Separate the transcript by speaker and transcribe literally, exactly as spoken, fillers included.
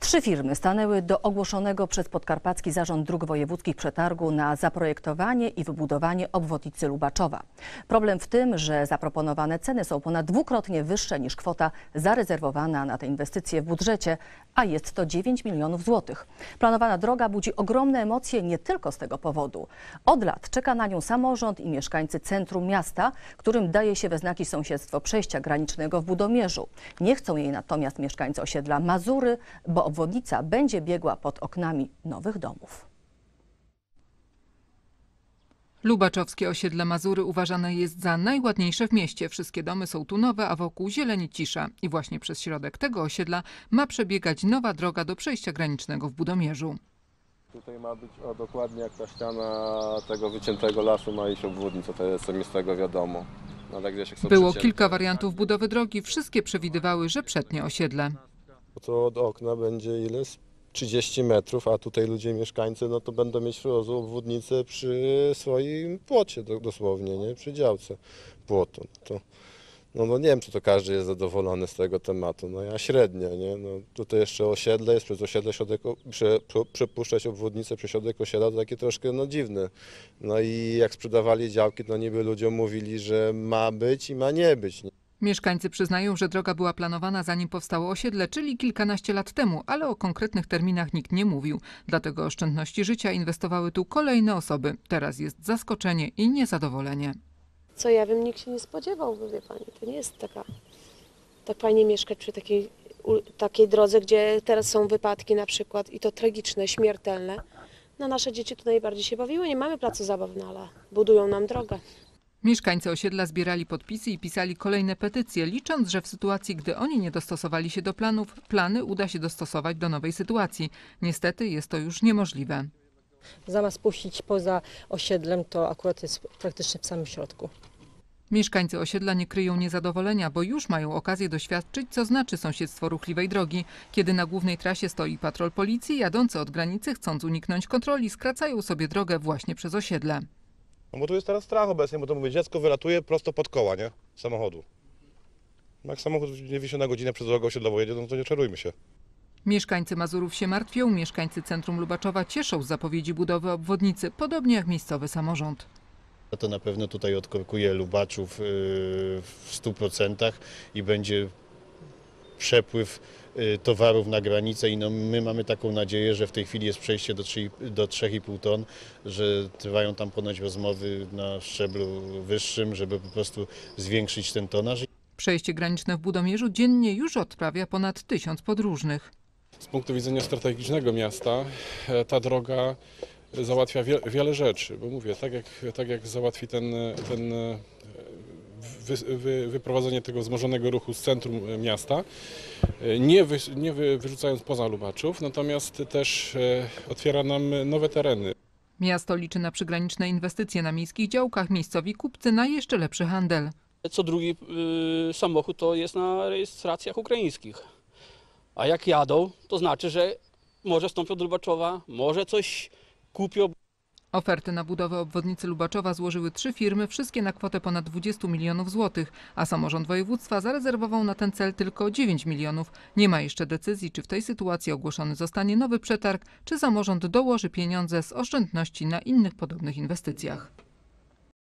Speaker 1: Trzy firmy stanęły do ogłoszonego przez Podkarpacki Zarząd Dróg Wojewódzkich przetargu na zaprojektowanie i wybudowanie obwodnicy Lubaczowa. Problem w tym, że zaproponowane ceny są ponad dwukrotnie wyższe niż kwota zarezerwowana na te inwestycje w budżecie, a jest to dziewięć milionów złotych. Planowana droga budzi ogromne emocje nie tylko z tego powodu. Od lat czeka na nią samorząd i mieszkańcy centrum miasta, którym daje się we znaki sąsiedztwo przejścia granicznego w Budomierzu. Nie chcą jej natomiast mieszkańcy osiedla Mazury, bo obwodnica będzie biegła pod oknami nowych domów.
Speaker 2: Lubaczowskie osiedle Mazury uważane jest za najładniejsze w mieście. Wszystkie domy są tu nowe, a wokół zieleń i cisza. I właśnie przez środek tego osiedla ma przebiegać nowa droga do przejścia granicznego w Budomierzu.
Speaker 3: Tutaj ma być o, dokładnie jak ta ściana tego wyciętego lasu ma iść obwodnica, to jest mi z tego wiadomo. Ale gdzieś jak są
Speaker 2: Było
Speaker 3: przycięte.
Speaker 2: kilka wariantów budowy drogi, wszystkie przewidywały, że przetnie osiedle.
Speaker 3: To od okna będzie ile? trzydzieści metrów, a tutaj ludzie, mieszkańcy, no to będą mieć obwodnicę przy swoim płocie dosłownie, nie? Przy działce płotu. To, no, no nie wiem, czy to każdy jest zadowolony z tego tematu, no ja średnio, nie? No, tutaj jeszcze osiedle jest, przez osiedle środek, prze, przepuszczać obwodnicę przez środek osiedla to takie troszkę no dziwne. No i jak sprzedawali działki, to niby ludziom mówili, że ma być i ma nie być. Nie?
Speaker 2: Mieszkańcy przyznają, że droga była planowana zanim powstało osiedle, czyli kilkanaście lat temu, ale o konkretnych terminach nikt nie mówił. Dlatego oszczędności życia inwestowały tu kolejne osoby. Teraz jest zaskoczenie i niezadowolenie.
Speaker 4: Co ja wiem, nikt się nie spodziewał, bo wie pani, to nie jest taka, tak fajnie mieszkać przy takiej, takiej drodze, gdzie teraz są wypadki na przykład i to tragiczne, śmiertelne. No nasze dzieci tu najbardziej się bawiły, nie mamy placu zabaw, no ale budują nam drogę.
Speaker 2: Mieszkańcy osiedla zbierali podpisy i pisali kolejne petycje, licząc, że w sytuacji, gdy oni nie dostosowali się do planów, plany uda się dostosować do nowej sytuacji. Niestety jest to już niemożliwe.
Speaker 5: Zamiast puścić poza osiedlem, to akurat jest praktycznie w samym środku.
Speaker 2: Mieszkańcy osiedla nie kryją niezadowolenia, bo już mają okazję doświadczyć, co znaczy sąsiedztwo ruchliwej drogi. Kiedy na głównej trasie stoi patrol policji, jadący od granicy, chcąc uniknąć kontroli, skracają sobie drogę właśnie przez osiedle.
Speaker 6: No bo tu jest teraz strach obecnie, bo to mówię, dziecko wylatuje prosto pod koła, nie? Samochodu. Jak samochód nie wisi na godzinę przez drogę osiedlową jedzie, no to nie czarujmy się.
Speaker 2: Mieszkańcy Mazurów się martwią, mieszkańcy centrum Lubaczowa cieszą z zapowiedzi budowy obwodnicy, podobnie jak miejscowy samorząd.
Speaker 7: To na pewno tutaj odkorkuje Lubaczów w stu procentach i będzie przepływ towarów na granicę i no my mamy taką nadzieję, że w tej chwili jest przejście do trzech i pół ton, że trwają tam ponoć rozmowy na szczeblu wyższym, żeby po prostu zwiększyć ten tonaż.
Speaker 2: Przejście graniczne w Budomierzu dziennie już odprawia ponad tysiąc podróżnych.
Speaker 8: Z punktu widzenia strategicznego miasta ta droga załatwia wiele rzeczy, bo mówię, tak jak, tak jak załatwi ten, ten wy, wy, wyprowadzenie tego wzmożonego ruchu z centrum miasta, nie, wy, nie wy, wyrzucając poza Lubaczów, natomiast też otwiera nam nowe tereny.
Speaker 2: Miasto liczy na przygraniczne inwestycje na miejskich działkach, miejscowi kupcy na jeszcze lepszy handel.
Speaker 9: Co drugi y, samochód to jest na rejestracjach ukraińskich, a jak jadą, to znaczy, że może stąpią do Lubaczowa, może coś kupią.
Speaker 2: Oferty na budowę obwodnicy Lubaczowa złożyły trzy firmy, wszystkie na kwotę ponad dwudziestu milionów złotych, a samorząd województwa zarezerwował na ten cel tylko dziewięć milionów. Nie ma jeszcze decyzji, czy w tej sytuacji ogłoszony zostanie nowy przetarg, czy samorząd dołoży pieniądze z oszczędności na innych podobnych inwestycjach.